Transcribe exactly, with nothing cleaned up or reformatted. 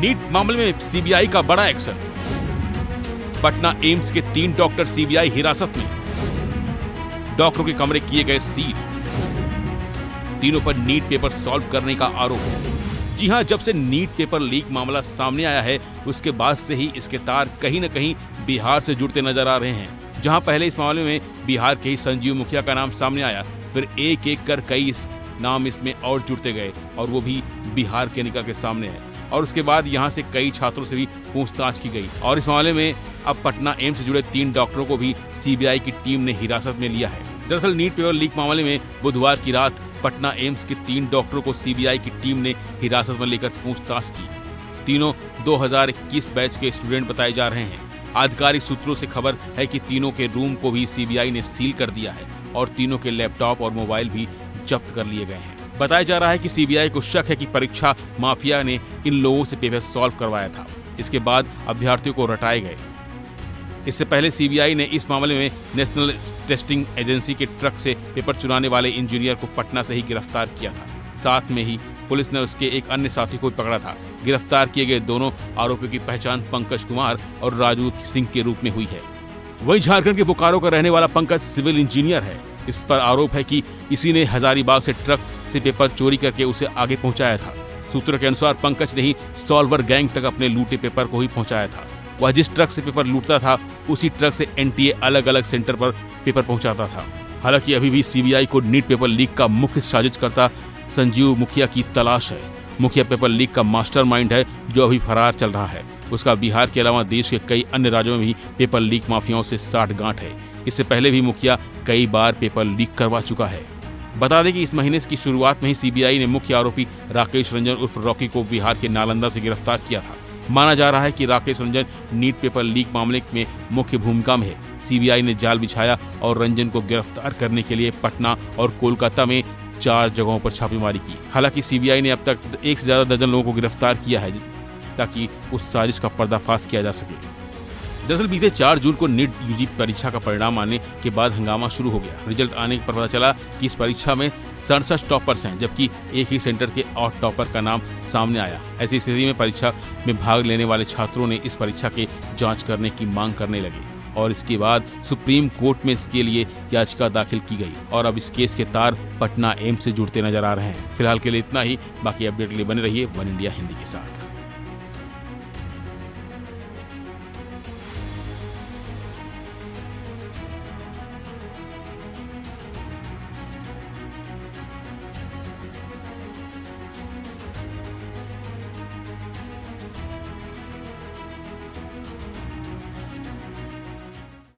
NEET मामले में CBI का बड़ा एक्शन। पटना एम्स के तीन डॉक्टर सीबीआई हिरासत में, डॉक्टरों के कमरे किए गए सील। तीनों पर नीट पेपर सॉल्व करने का आरोप। जी हां, जब से नीट पेपर लीक मामला सामने आया है उसके बाद से ही इसके तार कहीं न कहीं बिहार से जुड़ते नजर आ रहे हैं। जहां पहले इस मामले में बिहार के ही संजीव मुखिया का नाम सामने आया, फिर एक एक कर कई इस नाम इसमें और जुड़ते गए और वो भी बिहार के निकल के सामने है। और उसके बाद यहाँ से कई छात्रों से भी पूछताछ की गई और इस मामले में अब पटना एम्स से जुड़े तीन डॉक्टरों को भी सीबीआई की टीम ने हिरासत में लिया है। दरअसल नीट पेपर लीक मामले में बुधवार की रात पटना एम्स के तीन डॉक्टरों को सीबीआई की टीम ने हिरासत में लेकर पूछताछ की। तीनों दो हज़ार इक्कीस बैच के स्टूडेंट बताए जा रहे हैं। आधिकारिक सूत्रों से खबर है कि तीनों के रूम को भी सीबीआई ने सील कर दिया है और तीनों के लैपटॉप और मोबाइल भी जब्त कर लिए गए हैं। बताया जा रहा है कि सीबीआई को शक है कि परीक्षा माफिया ने इन लोगों से पेपर सॉल्व करवाया था। इसके बाद अभ्यर्थियों को रटाए गए। इससे पहले सीबीआई ने इस मामले में नेशनल टेस्टिंग एजेंसी के ट्रक से पेपर चुराने वाले इंजीनियर को पटना से ही गिरफ्तार किया था। साथ में ही पुलिस ने उसके एक अन्य साथी को पकड़ा था। गिरफ्तार किए गए दोनों आरोपियों की पहचान पंकज कुमार और राजू सिंह के रूप में हुई है। वहीं झारखंड के बोकारो का रहने वाला पंकज सिविल इंजीनियर है। इस पर आरोप है कि इसी ने हजारीबाग से ट्रक से पेपर चोरी करके उसे आगे पहुंचाया था। सूत्रों के अनुसार पंकज ने ही सॉल्वर गैंग तक अपने लूटे पेपर को ही पहुंचाया था। वह जिस ट्रक से पेपर लूटता था उसी ट्रक से एनटीए अलग अलग सेंटर पर पेपर पहुंचाता था। हालांकि अभी भी सीबीआई को नीट पेपर लीक का मुख्य साजिशकर्ता संजीव मुखिया की तलाश है। मुखिया पेपर लीक का मास्टरमाइंड है जो अभी फरार चल रहा है। उसका बिहार के अलावा देश के कई अन्य राज्यों में भी पेपर लीक माफियाओं से साठगांठ है। इससे पहले भी मुखिया कई बार पेपर लीक करवा चुका है। बता दें कि इस महीने की शुरुआत में ही सीबीआई ने मुख्य आरोपी राकेश रंजन उर्फ रॉकी को बिहार के नालंदा से गिरफ्तार किया था। माना जा रहा है कि Rakesh Ranjan NEET paper leak मामले में मुख्य भूमिका में है। सीबीआई ने जाल बिछाया और रंजन को गिरफ्तार करने के लिए पटना और कोलकाता में चार जगहों पर छापेमारी की। हालांकि सीबीआई ने अब तक एक से ज्यादा दर्जन लोगों को गिरफ्तार किया है ताकि उस साजिश का पर्दाफाश किया जा सके। दरअसल बीते चार जून को नीट यूजी परीक्षा का परिणाम आने के बाद हंगामा शुरू हो गया। रिजल्ट आने पर पता चला कि इस परीक्षा में सड़सठ टॉपर्स हैं, जबकि एक ही सेंटर के और टॉपर का नाम सामने आया। ऐसी स्थिति में परीक्षा में भाग लेने वाले छात्रों ने इस परीक्षा की जांच करने की मांग करने लगे और इसके बाद सुप्रीम कोर्ट में इसके लिए याचिका दाखिल की गई और अब इस केस के तार पटना एम्स से जुड़ते नजर आ रहे हैं। फिलहाल के लिए इतना ही। बाकी अपडेट के लिए बने रहिए वन इंडिया हिंदी के साथ।